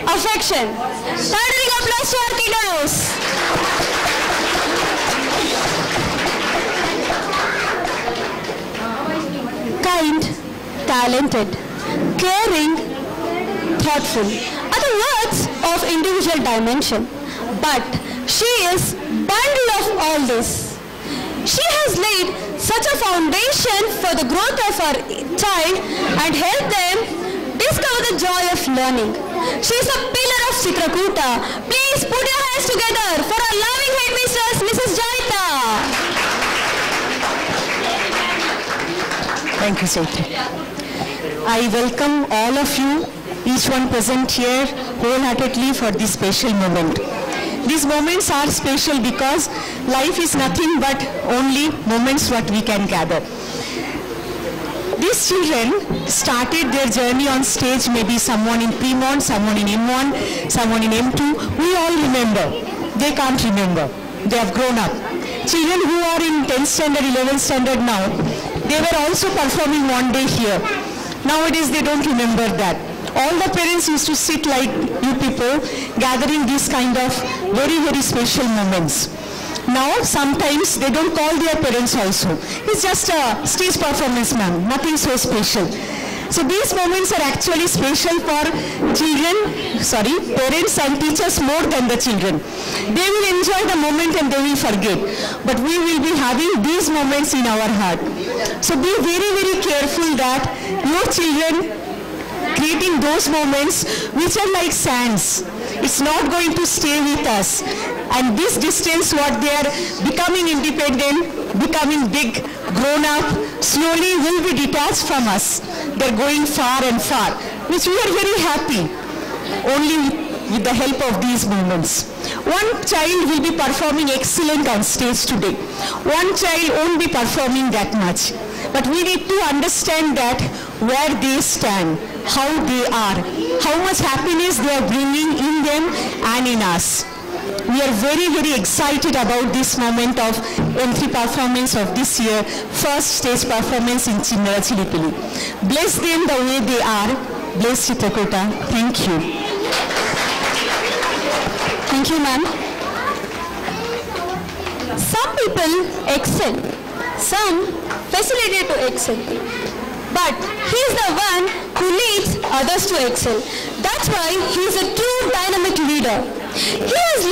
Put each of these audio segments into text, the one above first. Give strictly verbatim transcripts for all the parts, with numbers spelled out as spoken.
affection. Thundering applause to our kiddos. Kind, talented, caring, thoughtful are the words of individual dimension. But she is bundle of all this. She has laid such a foundation for the growth of our child and helped them discover the joy of learning. She is a pillar of Chitrakuta. Please put your hands together for our loving headmistress, Missus Jaita. Thank you, Saita. I welcome all of you, each one present here, wholeheartedly for this special moment. These moments are special because life is nothing but only moments what we can gather. These children started their journey on stage, maybe someone in Fremont, someone in M one, someone in M two. We all remember. They can't remember. They have grown up. Children who are in tenth standard, eleventh standard now, they were also performing one day here. Nowadays they don't remember that. All the parents used to sit like you people, gathering these kind of very, very special moments. Now, sometimes they don't call their parents also. It's just a stage performance, ma'am, nothing so special. So these moments are actually special for children, sorry, parents and teachers more than the children. They will enjoy the moment and they will forget. But we will be having these moments in our heart. So be very, very careful that your children creating those moments which are like sands. It's not going to stay with us. And this distance, what they are becoming independent, becoming big, grown up, slowly will be detached from us. They're going far and far, which we are very happy, only with the help of these moments. One child will be performing excellent on stage today. One child won't be performing that much. But we need to understand that where they stand, how they are, how much happiness they are bringing in them and in us. We are very, very excited about this moment of entry performance of this year, first stage performance in Chinnara Chilipilli. Bless them the way they are. Bless Chitrakuta. Thank you. Thank you, ma'am. Some people excel. Some facilitate to excel. But he is the one who leads others to excel. That's why he is a true dynamic leader. He is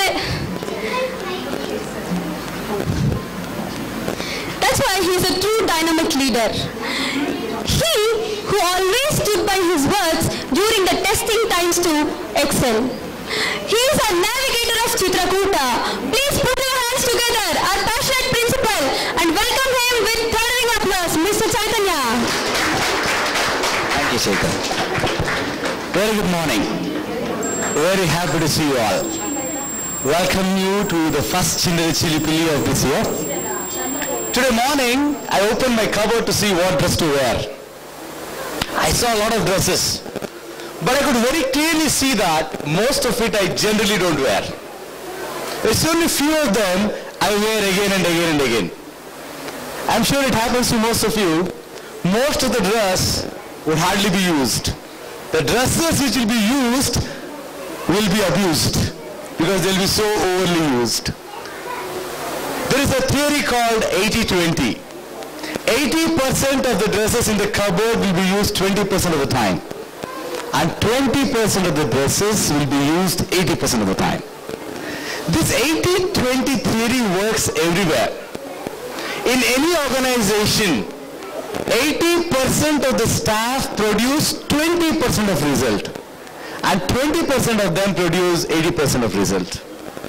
That's why he is a true dynamic leader. He who always stood by his words during the testing times to excel. He is a navigator of Chitrakuta. Please put your hands together, our passionate principal, and welcome him with thundering applause, Mister Chaitanya. Thank you, Shekhar. Very good morning. Very happy to see you all. Welcome you to the first Chinnara Chilipilli of this year. Today morning, I opened my cupboard to see what dress to wear. I saw a lot of dresses, but I could very clearly see that most of it I generally don't wear. There's only few of them I wear again and again and again. I'm sure it happens to most of you. Most of the dress would hardly be used. The dresses which will be used will be abused because they'll be so overly used. There is a theory called eighty twenty. eighty percent of the dresses in the cupboard will be used twenty percent of the time. And twenty percent of the dresses will be used eighty percent of the time. This eighty twenty theory works everywhere. In any organization, eighty percent of the staff produce twenty percent of result. And twenty percent of them produce eighty percent of result.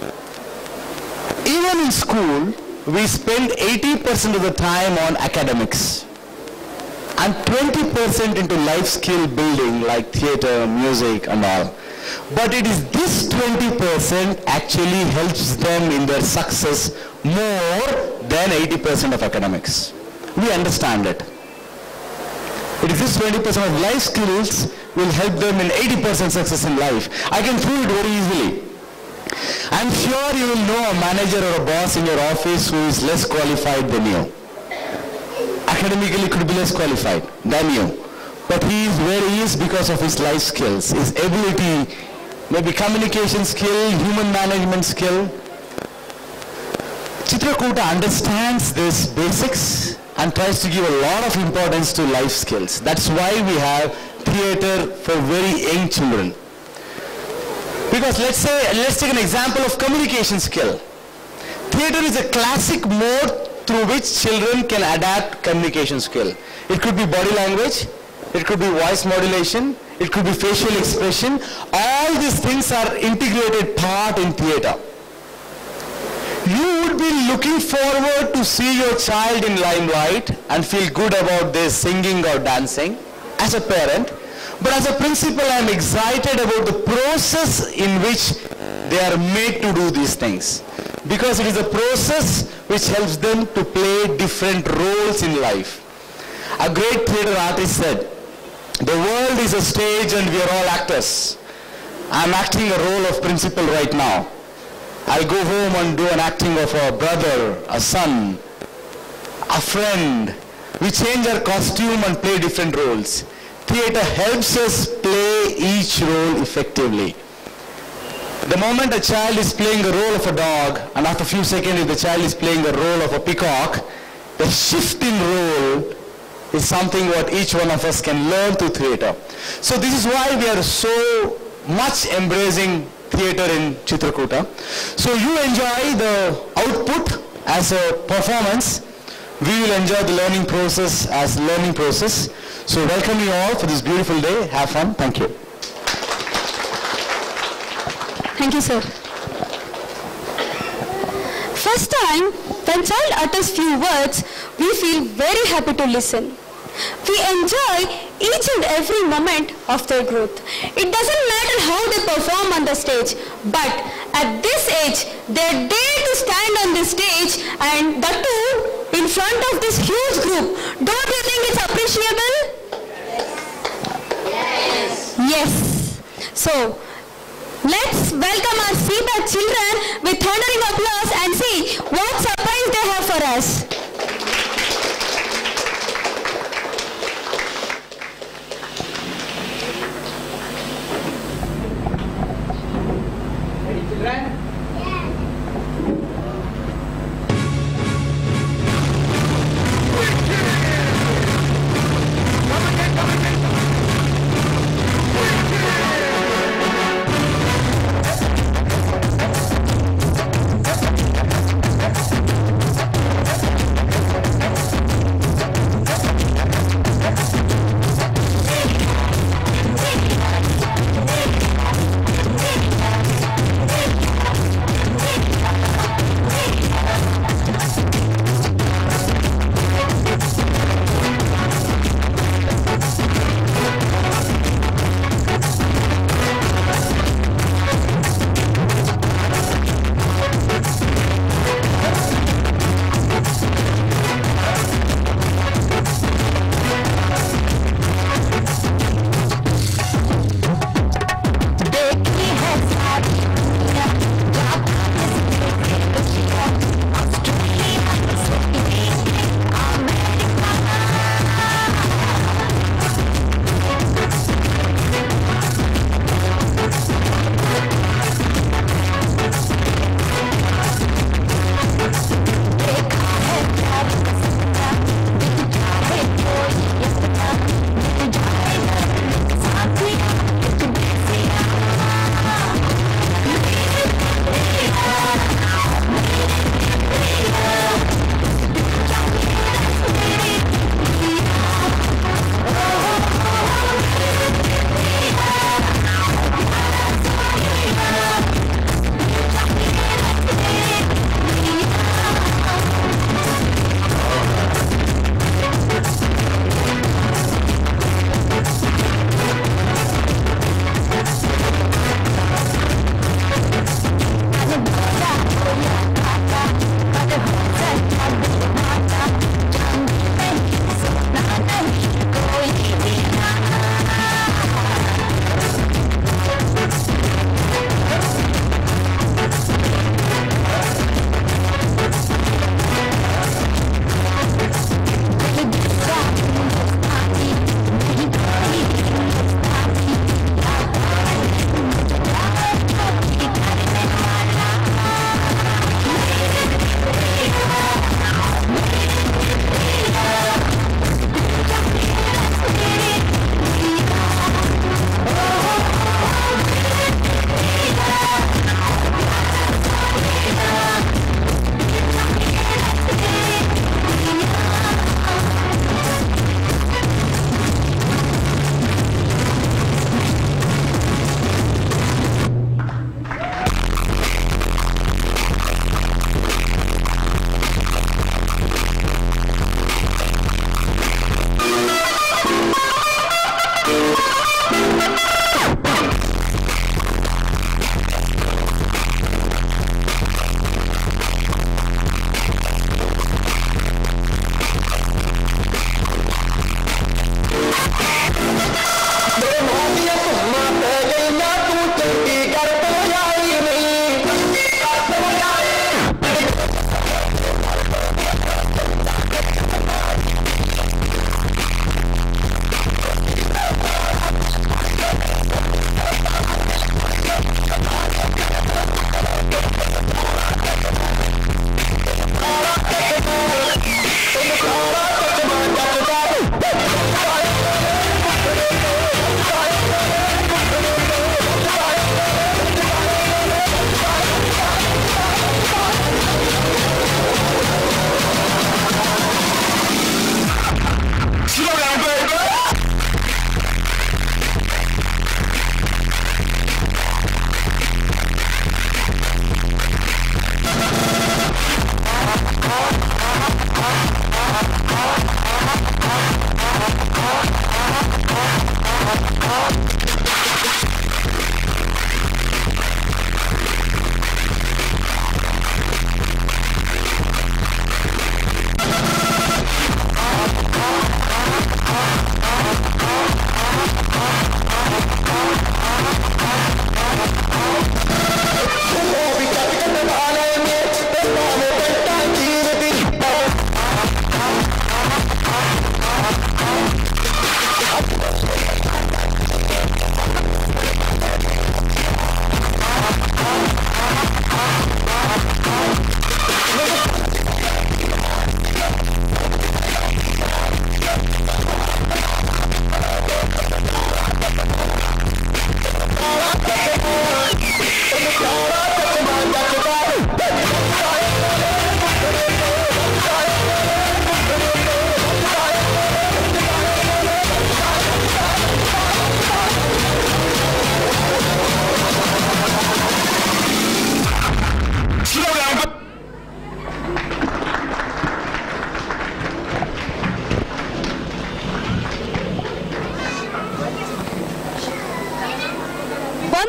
Even in school, we spend eighty percent of the time on academics and twenty percent into life skill building like theater, music and all. But it is this twenty percent actually helps them in their success more than eighty percent of academics. We understand it. It is this twenty percent of life skills will help them in eighty percent success in life. I can prove it very easily. I'm sure you will know a manager or a boss in your office who is less qualified than you. Academically could be less qualified than you. But he is where he is because of his life skills, his ability maybe communication skill, human management skill. Chitrakuta understands these basics and tries to give a lot of importance to life skills. That's why we have theatre for very young children. Because let's say, let's take an example of communication skill. Theatre is a classic mode through which children can adapt communication skill. It could be body language, it could be voice modulation, it could be facial expression. All these things are integrated part in theatre. You would be looking forward to see your child in limelight and feel good about their singing or dancing as a parent. But as a principal, I am excited about the process in which they are made to do these things. Because it is a process which helps them to play different roles in life. A great theatre artist said, "The world is a stage and we are all actors. I am acting a role of principal right now. I'll go home and do an acting of a brother, a son, a friend. We change our costume and play different roles. Theatre helps us play each role effectively. The moment a child is playing the role of a dog, and after a few seconds if the child is playing the role of a peacock, the shift in role is something what each one of us can learn through theatre. So this is why we are so much embracing theatre in Chitrakuta. So you enjoy the output as a performance. We will enjoy the learning process as learning process. So welcome you all for this beautiful day. Have fun. Thank you. Thank you, sir. First time, when child utters few words, we feel very happy to listen. We enjoy each and every moment of their growth. It doesn't matter how they perform on the stage, but at this age, they dare to stand on the stage, and that too in front of this huge group. Don't you think it's appreciable? Yes. Yes. So, let's welcome our C BAC children with thundering applause and see what surprise they have for us. Ready, children? Yes.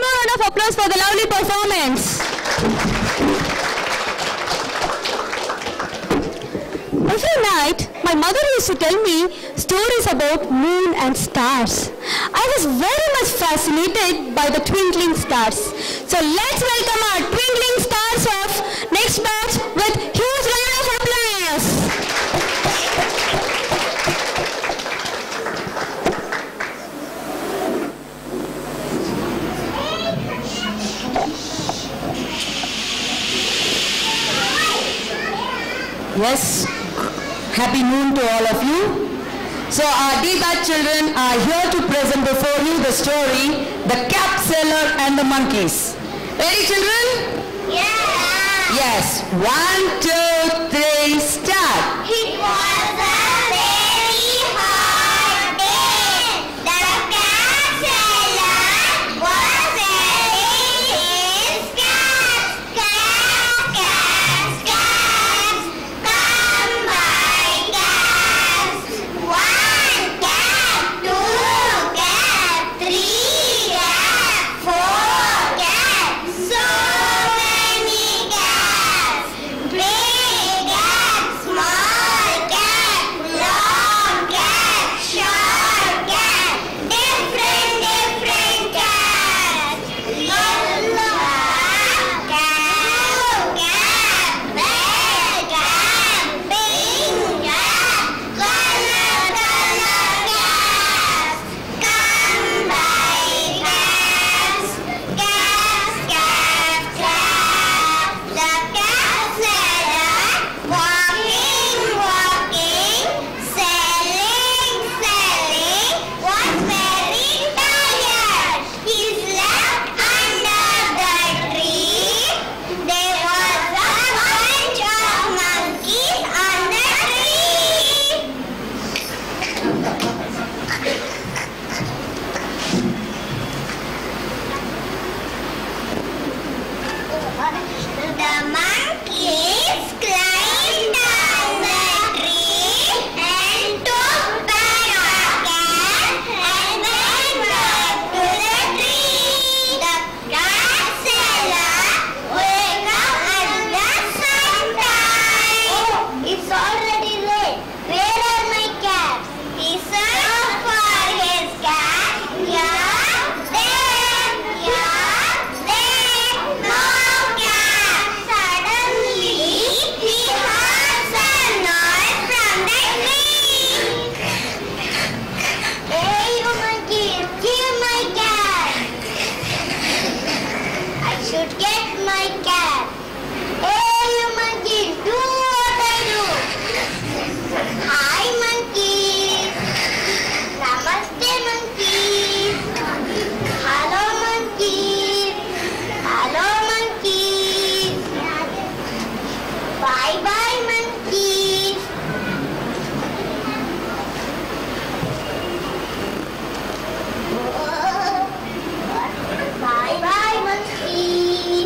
more round of applause for the lovely performance. Every night, my mother used to tell me stories about moon and stars. I was very much fascinated by the twinkling stars. So let's welcome our twinkling stars of next batch with huge round of applause. Yes, happy noon to all of you. So our D batch children are here to present before you the story, The Cap Seller and the Monkeys. Ready, children? Yeah. Yes. One, two, three, start. It was a very hard day. The cat seller was selling his cats. Cats, cats, cats. Come by cats. One cat, two cats, three cats, four cats. So many cats. Big cat, small cat, long cat, short cat, different, different cats. Yellow cat, blue cat, red cat, pink cat, color, color cats. Come by cats, cats, cats, cats. The cat seller walking, walking, selling, selling, was very tired. He slept under the tree. There was a bunch of monkeys on the tree. The monkeys climbed down the tree and took back the cat and went back to the tree. The cat seller woke up at the same time. Oh, it's already late. Where are my cats? He searched for his cat. Here, there, here, there. No cat. Suddenly, he heard some noise from the tree. Hey, you monkeys, give my cat. I should get my cat. Hey, you monkeys, do what I do. Hi, monkeys. Namaste, monkeys. Hello, monkeys. Hello, monkeys. Bye, bye, monkeys. Bye, bye, monkeys.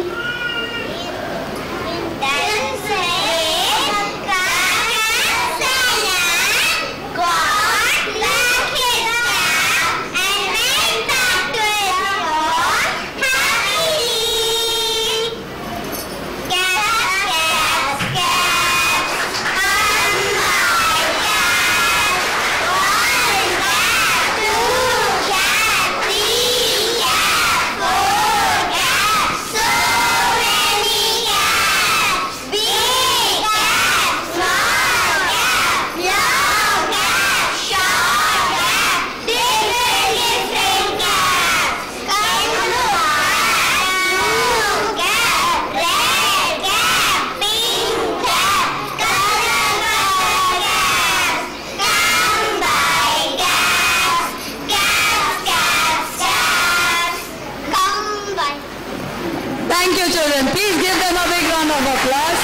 Then said the cat seller got back his cat and went back to his home happily. Cats, cats, cats, come by cats. One cat, two cats, three cats, four cats, so many cats. Big cats, small cats, long cats, short cats, different, different cats. Yellow cat, blue cat, red cat, pink cat, color, color cats. Come by cats, cats, cats, cats. Come by. Thank you, children. Please give them a big round of applause.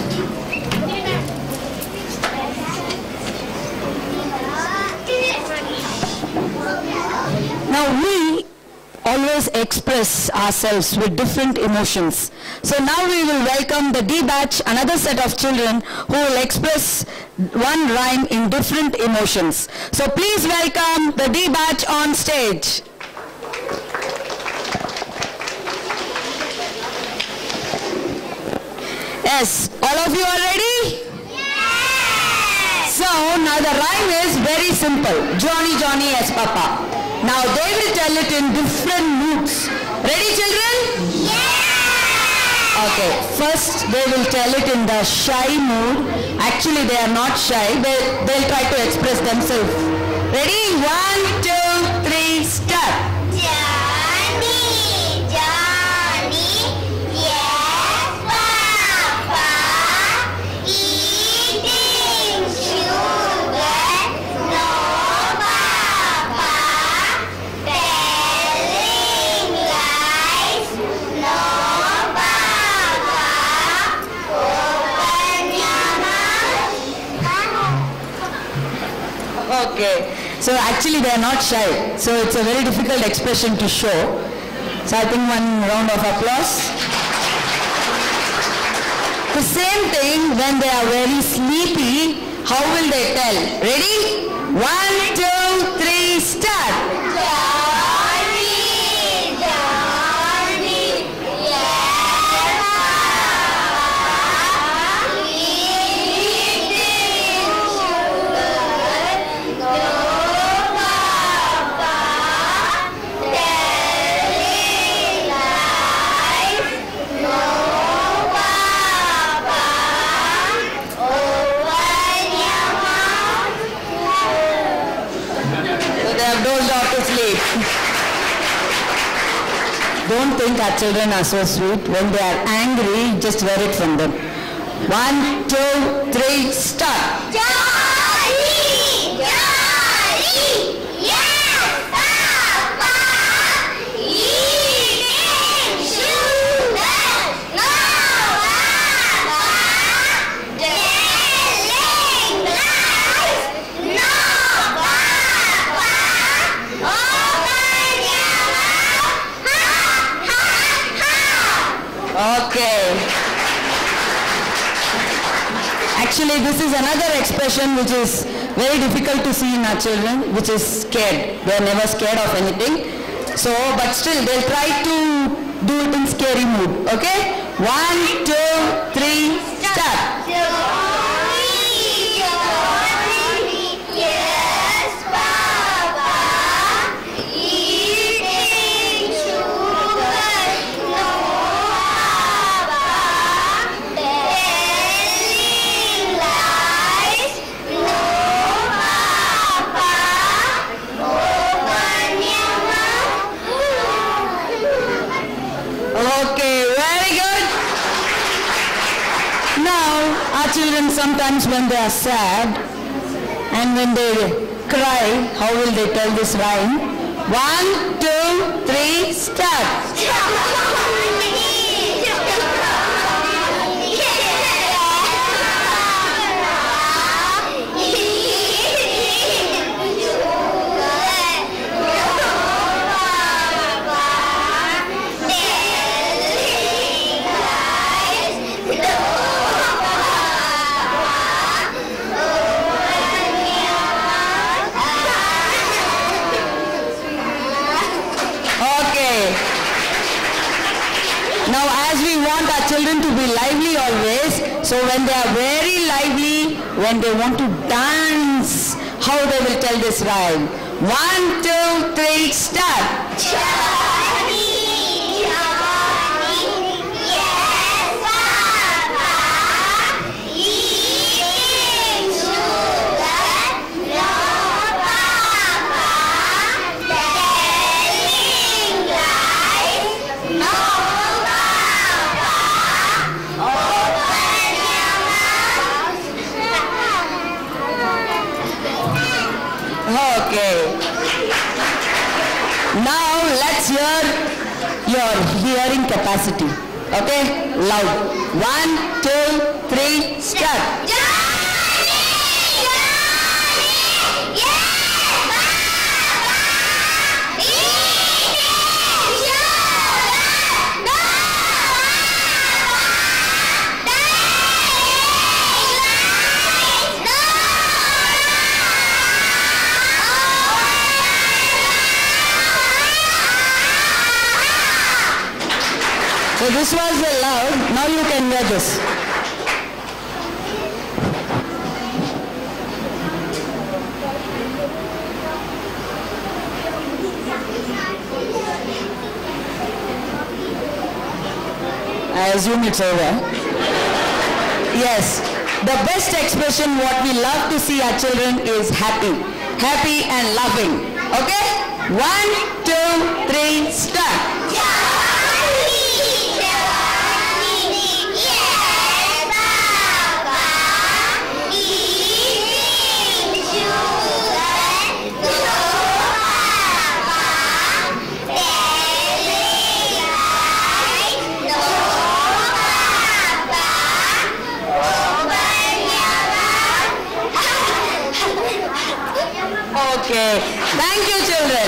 Thank you. Now we always express ourselves with different emotions. So now we will welcome the D batch, another set of children who will express one rhyme in different emotions. So please welcome the D batch on stage. Yes, all of you are ready? Yes! So now the rhyme is very simple. Johnny, Johnny, yes, Papa. Now they will tell it in different moods. Ready, children? Yes! Okay, first they will tell it in the shy mood. Actually, they are not shy. They, they'll try to express themselves. Ready? One, two, three, start. Johnny, Johnny, yes, Papa, eating sugar, no, Papa, telling lies, no, Papa, open your mouth. Okay. So actually they are not shy. So it's a very difficult expression to show. So I think one round of applause. The same thing when they are very sleepy, how will they tell? Ready? One, two, three, start. Johnny, Johnny, yes, Papa, eating sugar, no, Papa, telling lies, no, Papa, open your mouth. So they have dozed off to sleep. Don't think our children are so sweet. When they are angry, just wear it from them. One, two, three, start. Johnny, Johnny, yes, Papa, eating sugar, no, Papa, telling lies, no, Papa, open your mouth, ha, ha, ha. Okay. Actually, this is another expression which is very difficult to see in our children, which is scared. They are never scared of anything. So, but still, they'll try to do it in scary mood. Okay? One, two, three, start. Johnny, Johnny, yes, Papa, eating sugar, no, Papa, telling lies, no, Papa, open your mouth. Okay, very good. Now, our children sometimes when they are sad and when they cry, how will they tell this rhyme? One, two, three, start. Okay. Now as we want our children to be lively always, so when they are very lively, when they want to dance, how they will tell this rhyme? One, two, three, start. Johnny, Johnny, yes, Papa, eating sugar, no, Papa, telling lies, no, Papa, open your mouth. Okay. Now let's hear your hearing capacity. Okay? Loud. One, two, three, start. Johnny, Johnny, yes, Papa, So this was the loud. Now you can hear this. I assume it's over. Yes. The best expression what we love to see our children is happy. Happy and loving. Okay? One, two, three, start. Okay. Thank you, children.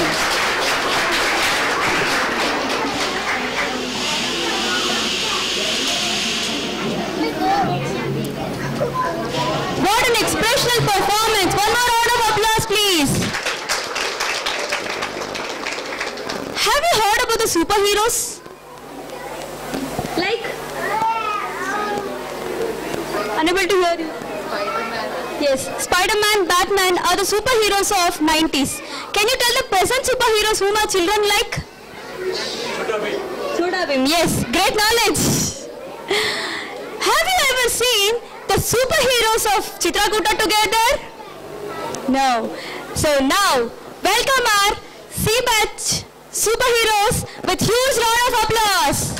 What an expressional performance. One more round of applause, please. Have you heard about the superheroes? Like? Unable to hear you. Yes, Spider-Man, Batman are the superheroes of nineties. Can you tell the present superheroes whom our children like? Chhota Bheem. Chhota Bheem, yes, great knowledge. Have you ever seen the superheroes of Chitrakuta together? No. So now, welcome our C-Batch superheroes with huge round of applause.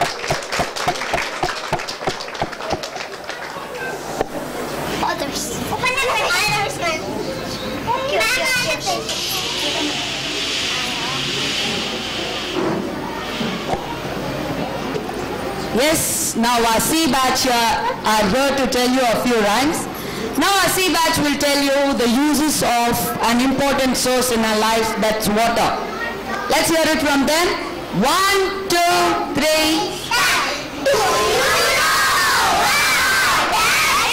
Others. Open up the others, man. Yes, now our C-Batch uh, are here to tell you a few rhymes. Now our C-Batch will tell you the uses of an important source in our life, that's water. Let's hear it from them. One, two, three. Do you know water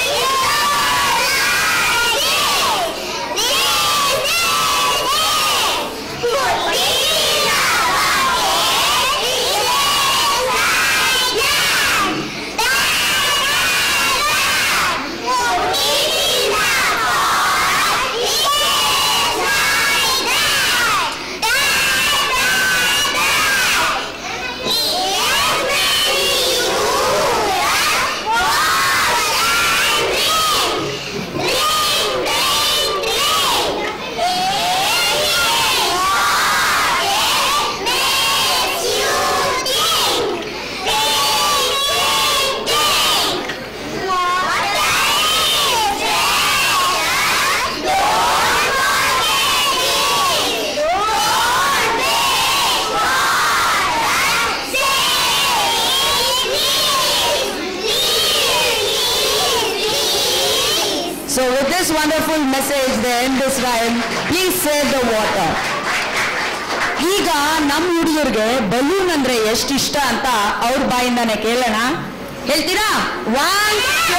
So with this wonderful message, they end this rhyme. Please save the water. ಈಗ ನಮ್ಮ ಹುಡುಗರಿಗೆ balloon ಅಂದ್ರೆ ಎಷ್ಟು ಇಷ್ಟ ಅಂತ ಅವ್ರ ಬಾಯಿಂದಾನೆ ಕೇಳೋಣ. ಹೇಳ್ತೀರಾ? ಒನ್ ಟೂ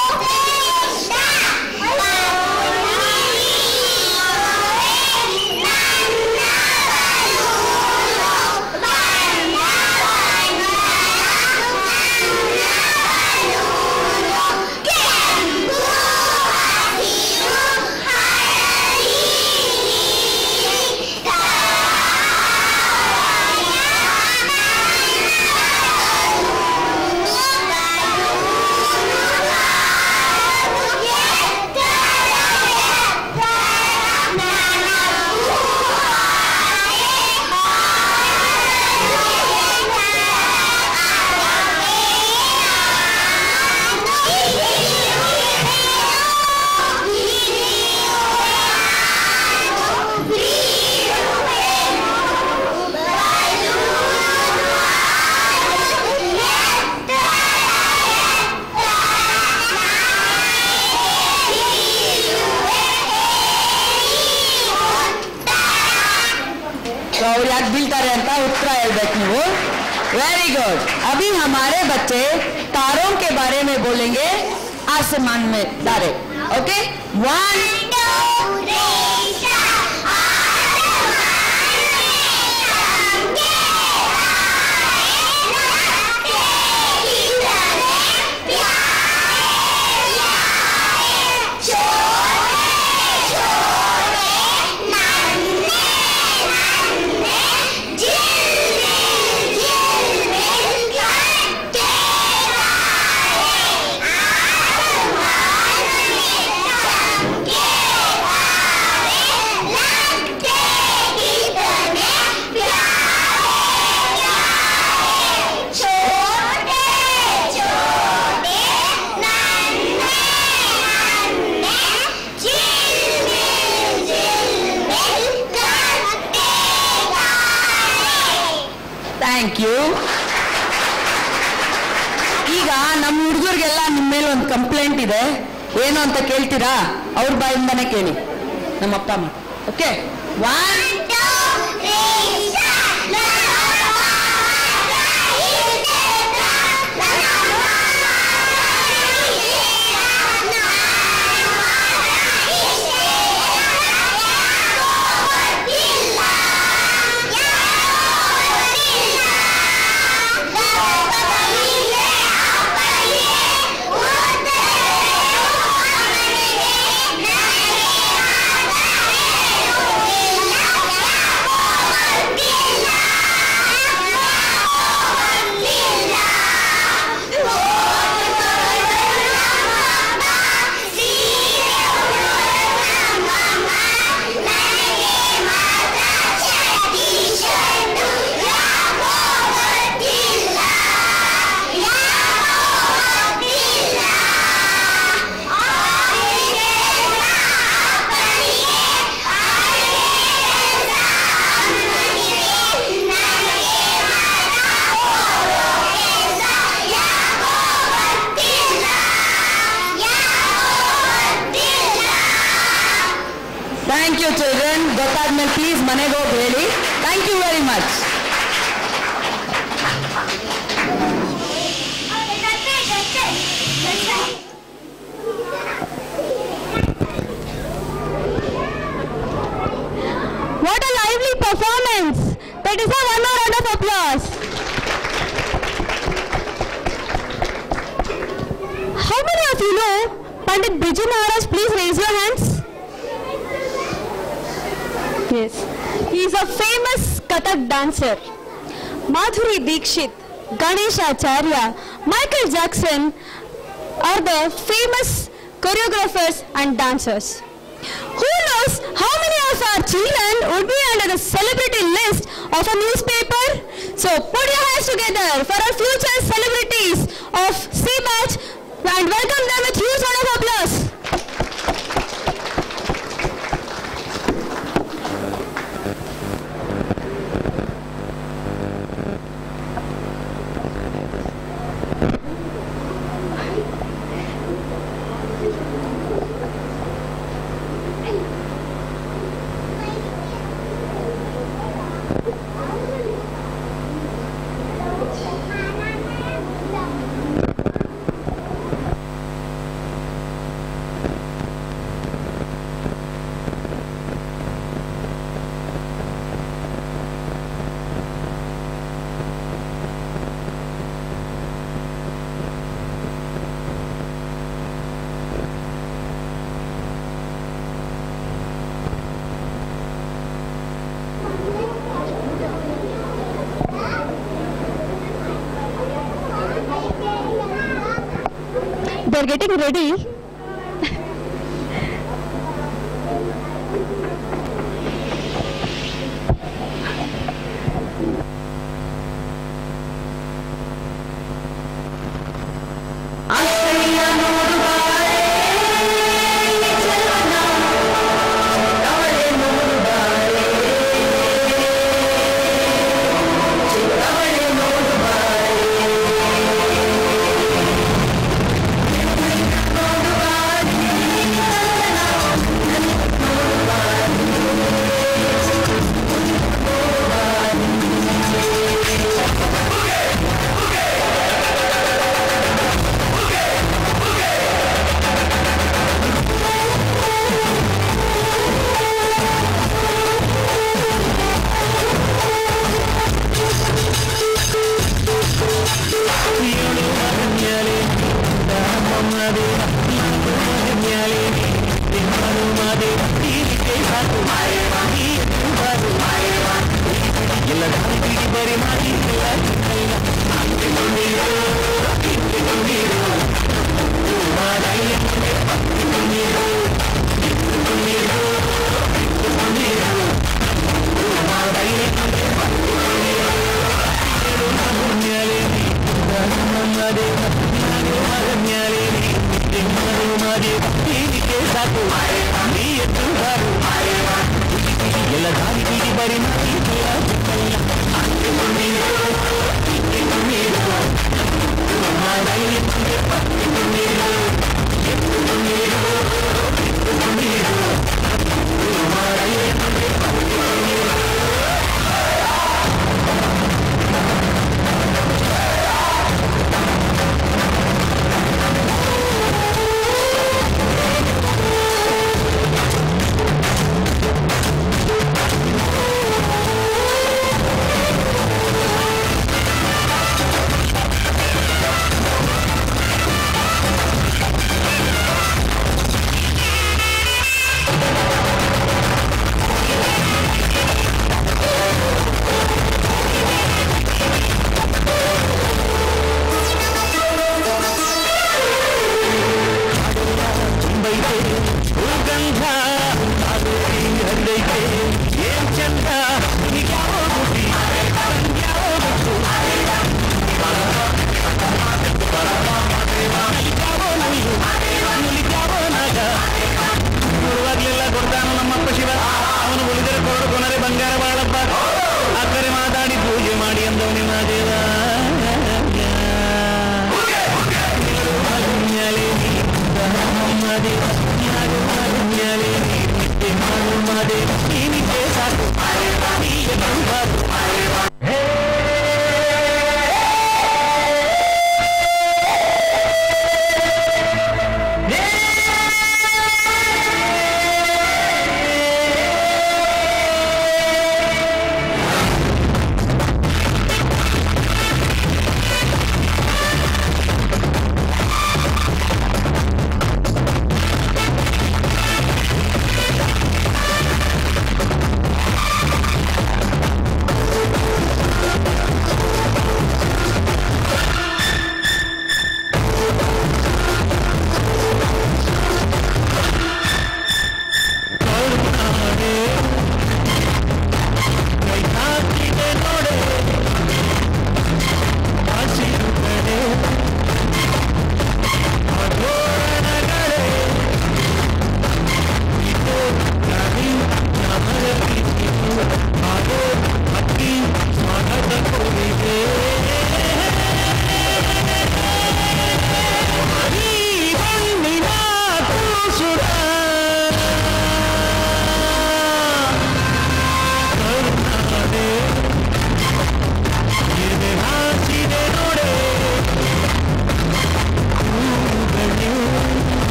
और याद बिलतारे अंता उत्तरा हेल्बेक नीवो वेरी गुड. अभी हमारे बच्चे तारों के बारे में बोलेंगे आसमान में तारे. Okay one thank you. ಈಗ ನಮ್ಮ ಹುಡುಗರಿಗೆಲ್ಲ ನಿಮ್ಮ ಮೇಲೆ ಒಂದು ಕಂಪ್ಲೇಂಟ್ ಇದೆ, ಏನು ಅಂತ ಕೇಳ್ತೀರಾ? ಅವ್ರ ಬಾಯಿಂದಾನೆ ಕೇಳಿ, ನಮ್ಮ ಅಪ್ಪ ಅಮ್ಮ. Okay, one thank you children. ಗೊತ್ತಾದ್ಮೇಲೆ ಪ್ಲೀಸ್ ಮನೆಗೆ ಹೋಗಿ ಹೇಳಿ. Thank you very much. What a lively performance! That is a one more round of applause. How many of you know Pandit Biju Maharaj? Please raise your hands. Yes, he is a famous Kathak dancer. Madhuri Dixit, Ganesh Acharya, Michael Jackson are the famous choreographers and dancers. Who knows how many of our children would be under the celebrity list of a newspaper? So put your hands together for our future celebrities of C Batch and welcome them with huge round of applause. They are getting ready. ಎಲ್ಲ ದಾರಿ ಬರಿ ಮಾಡಿ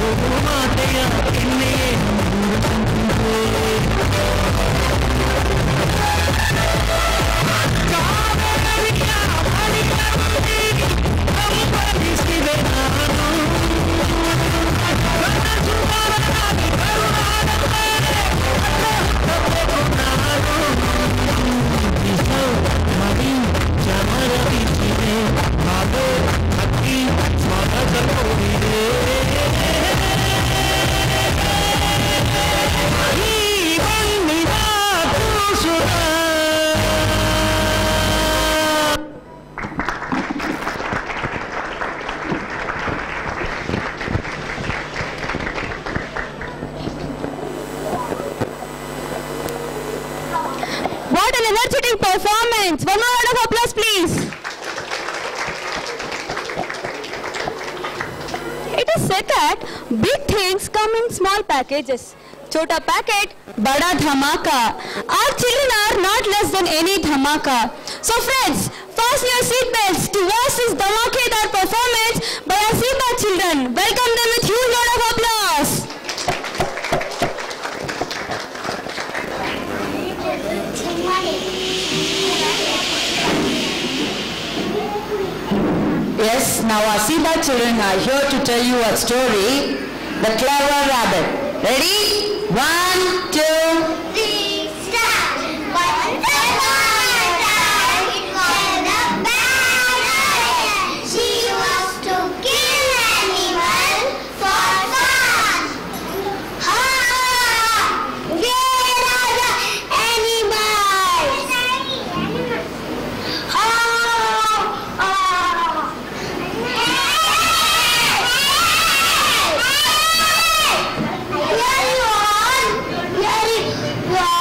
What an energetic performance! One more round of applause, please. It is said that big things come in small packages. Chota packet, bada dhamaka. Our children are not less than any dhamaka. So friends, fasten your seatbelts to watch this dhamakedar performance by our Asiba children. Welcome them with huge round of applause. Yes, now Asiba children are here to tell you a story, The Clever Rabbit. Ready? One, two, Three, start. Once upon a time, it was a bad idea. She was to kill animals for fun. Ha! Where are the animals? Ha! Ah! Hey! Hey! Here you are. Here you are.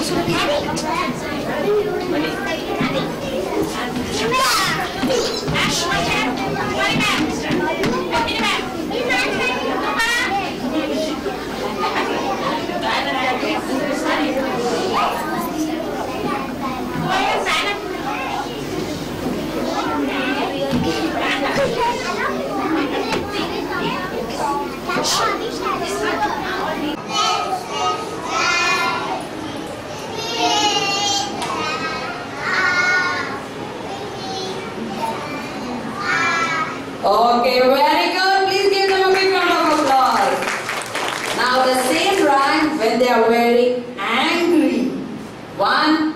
Okay, very good. Please give them a big round of applause. Now the same rhyme when they are very angry. One.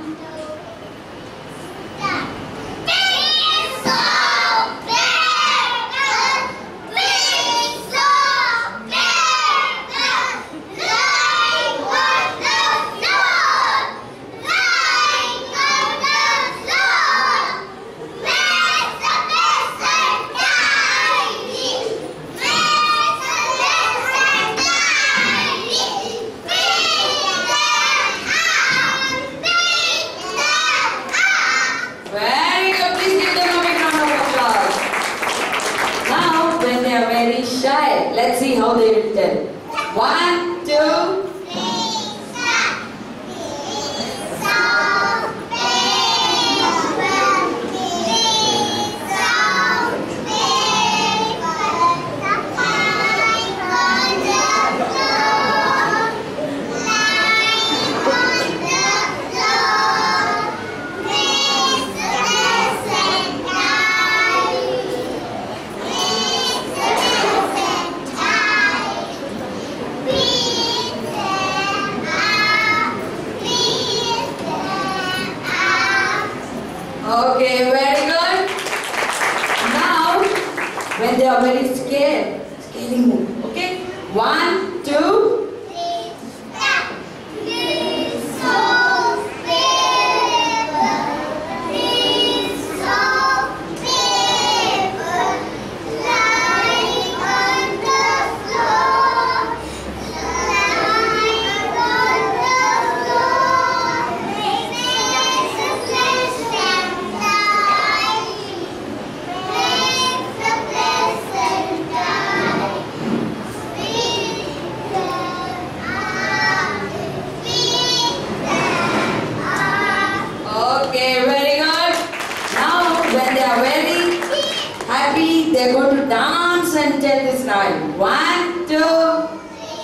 Very good. Please give them a big round of applause. Now, when they are very shy, let's see how they will tell. One, two. Okay, very good. Now, when they are very scared, scary move. Okay? One, two. Okay, very good. Now, when they are very happy, they are going to dance and tell this rhyme. One, two.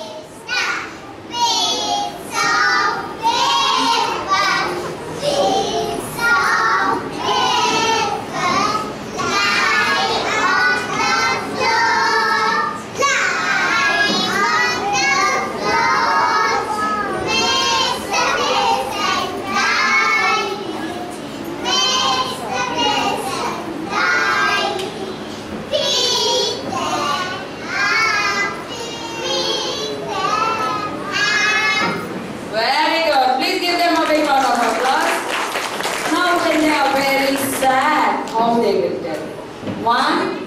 Very good. Please give them a big round of applause. Now when they are very sad, how they will tell. One.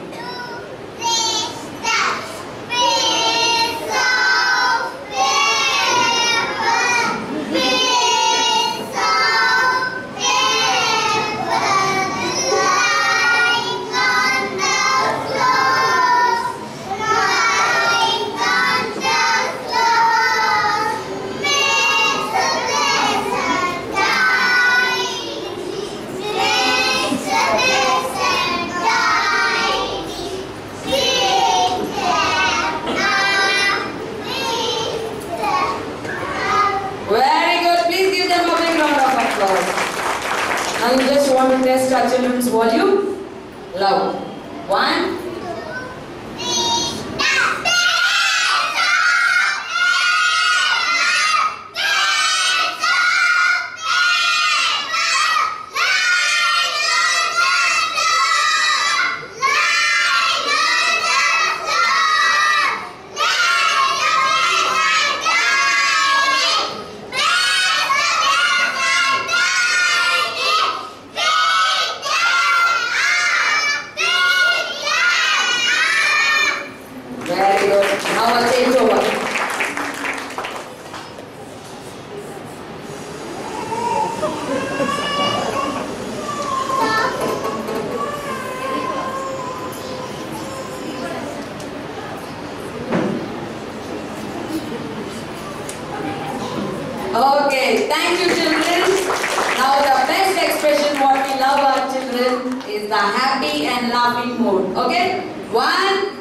Very good. Please give them a big round of applause. Now you just want to test our children's volume. Loud. One. and laughing mood. Okay? One.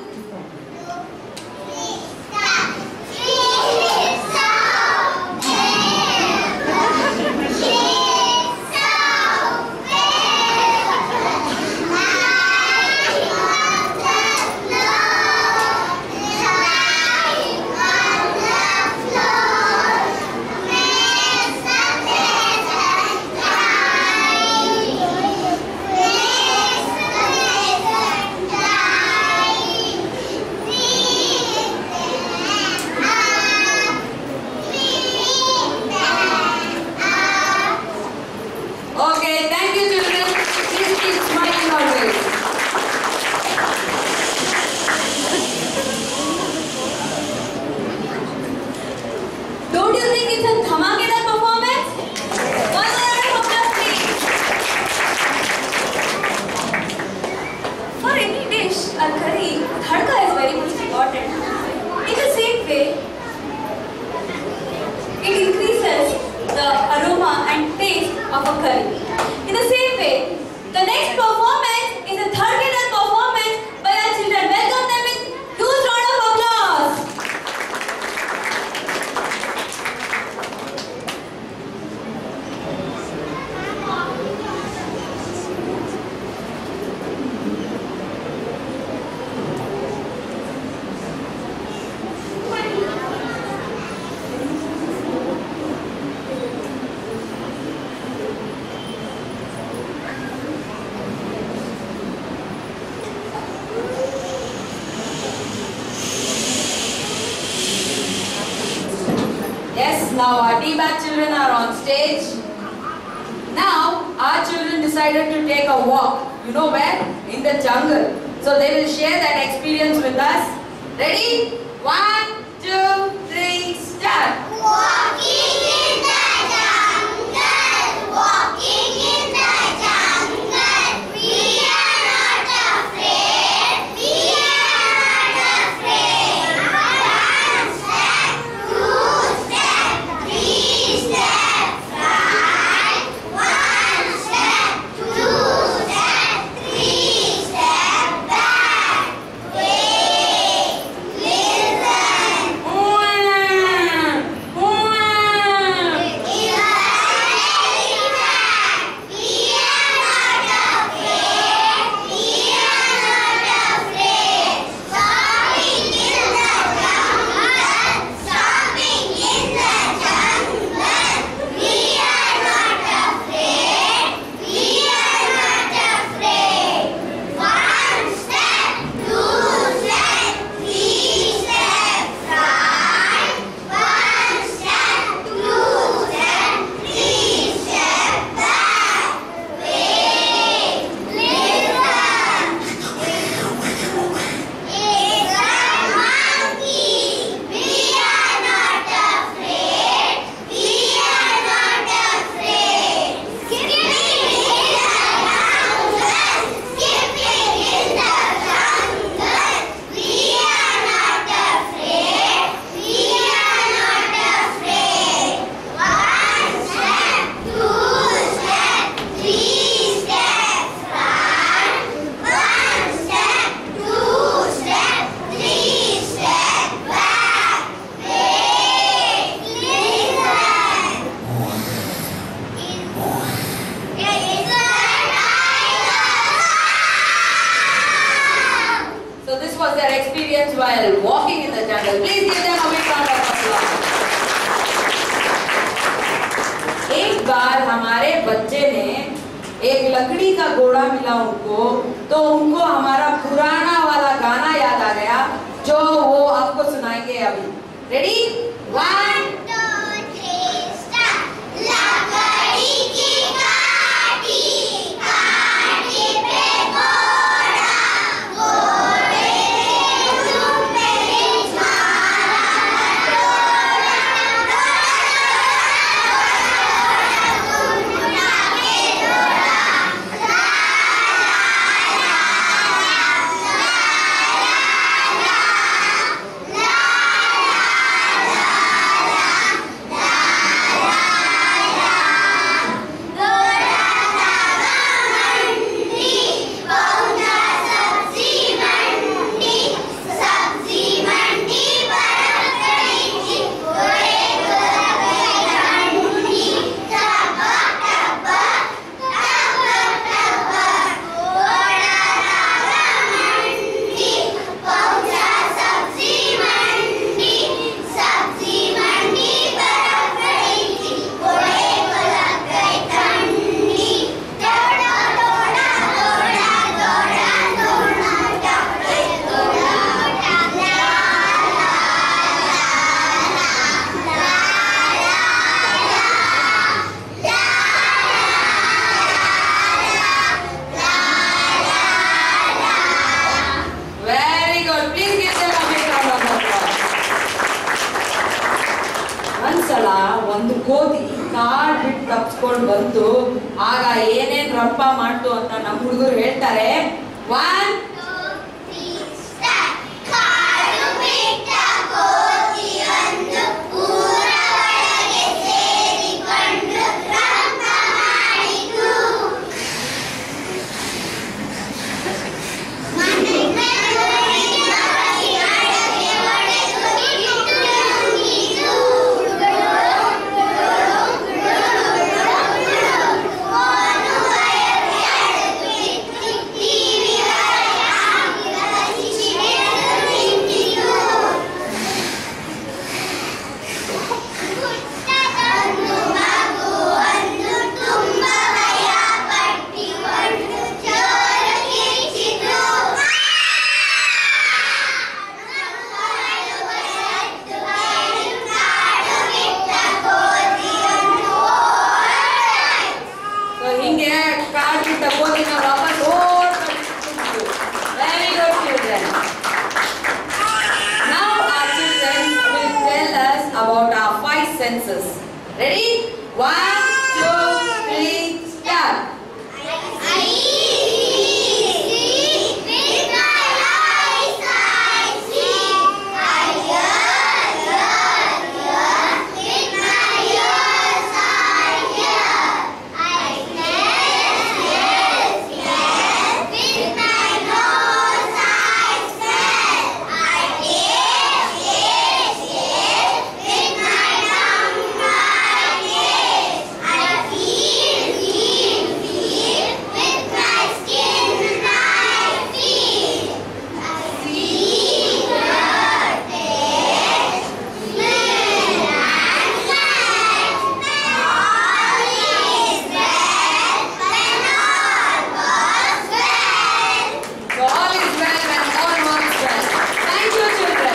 Okay, thank you children. Please keep smiling always. Don't you think it's a dhamakedar performance? One round of applause, please. For any dish or curry, tadka is very much important. In the same way, it increases the aroma and taste of a curry. In the same way, the next performance is a dhamakedar performance by our children. Welcome them with huge round of applause. Yes, now our D-Bat children are on stage. Now, our children decided to take a walk. You know where? In the jungle. So they will share that experience with us. Ready? One, two, three, start. Walking in the jungle, walking in the jungle, we are not afraid, we are not afraid. One step, two step, three step, right. One step, two step, three step, back. Wait, listen. One, one. while walking in the jungle. Please give them a big round of applause. एक बार हमारे बच्चे ने एक लकड़ी का घोड़ा मिला उनको, तो उनको हमारा पुराना वाला गाना याद आ गया जो वो आपको सुनाएंगे अभी. रेडी? वन La ಎಪಿಸೋಡ್ ಬಂತು ಆಗ ಏನೇನ್ ರಂಪ ಮಾಡ್ತು ಅಂತ ನಮ್ಮ ಹುಡುಗರು ಹೇಳ್ತಾರೆ. One senses. Ready? One, two, three, start. I see with my eyes, I see. I hear, hear, hear. With my ears, I hear. I smell, smell, smell. With my nose, I smell. I taste, taste, taste. With my tongue, I taste. I feel, feel, feel. With my skin, I feel. I see, hear, taste, smell, and touch. All is well when all was well. So all is well when all works well. Thank you, children.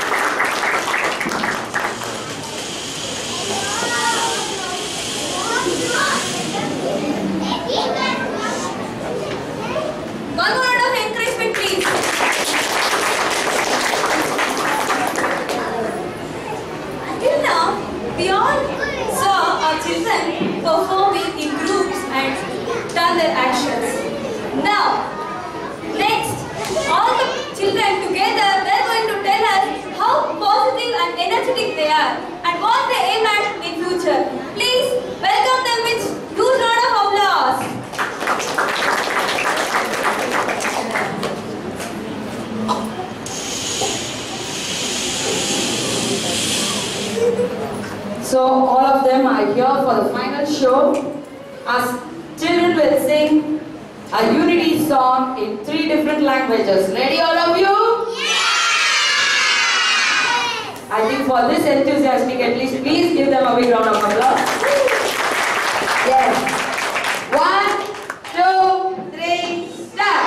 One word of encouragement, please. Till now, we all saw our children performing in groups and done their actions. Now, next, all the children together, they're going to tell us how positive and energetic they are and what they aim at in future. Please welcome them with huge round of applause. So all of them are here for the final show. As children will sing a unity song in three different languages. Ready, all of you? I think for this enthusiastic, at least please give them a big round of applause. Yes. One, two, three, start.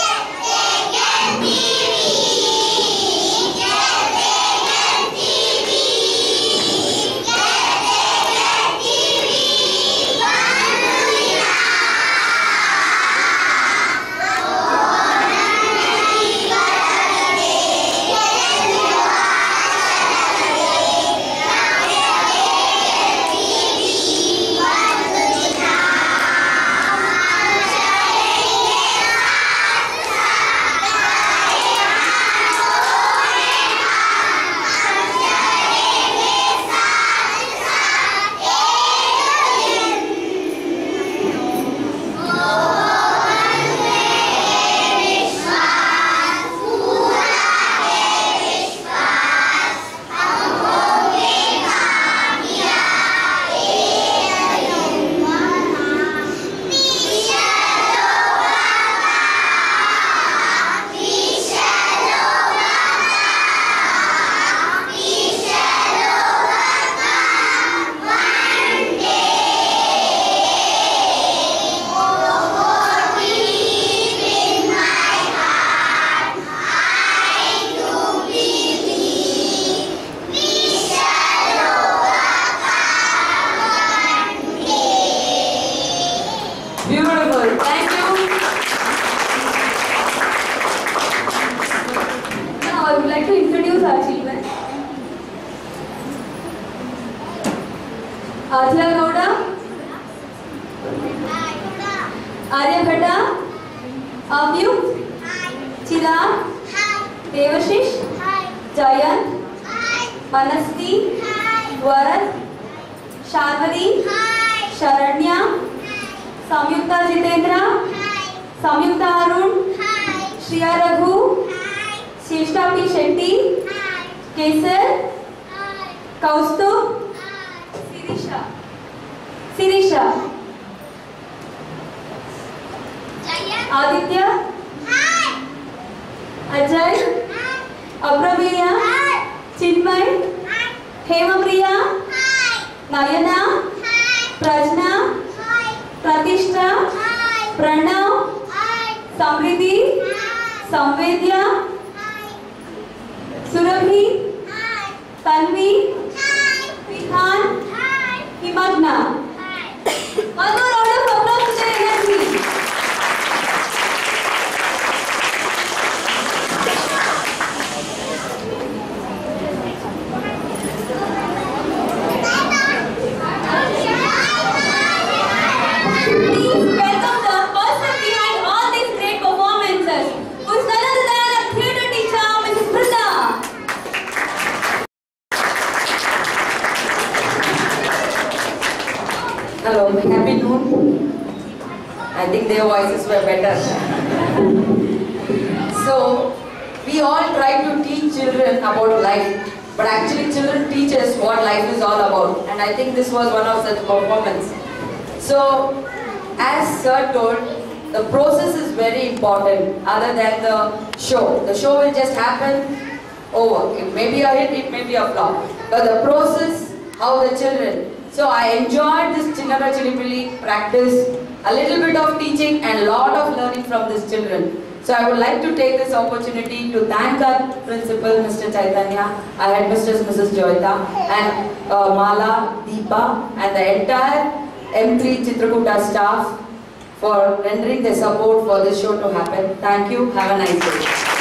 Beautiful. Thank you. Now I would like to introduce our children. Adhya Gowda, Aryabhata, Abyu, Chirag, Devashish, Jayant, Manasti, Varat, Sharvadi, Sharanya, Samyukta Jitendra, Samyukta Arun, Shriya Raghu, Shishta P. Shetty, Kesar, Kaustubh, Sirisha, Sirisha, Aditya, Ajay, Aprameya, Chinmay, Hemapriya, Nayana, Prajna, Pratishta, Pranav, Samriddhi, Samvedya, Surabhi, Tanvi, Vihan, Himagna. One more round of applause to their energy. Please welcome the person behind all these great performances, who is none other than a theatre teacher, Missus Brita. Hello, happy noon. I think their voices were better. So, we all try to teach children about life, but actually children teach us what life is all about. And I think this was one of such performances. So, as Sir told, the process is very important other than the show. The show will just happen over. It may be a hit, it may be a flop. But the process, how the children. So I enjoyed this Chinnara Chilipilli practice, a little bit of teaching and a lot of learning from these children. So I would like to take this opportunity to thank our principal, Mister Chaitanya, our headmistress, Missus Joyita, and uh, Mala, Deepa, and the entire M three Chitrakuta staff for rendering their support for this show to happen. Thank you. Have a nice day.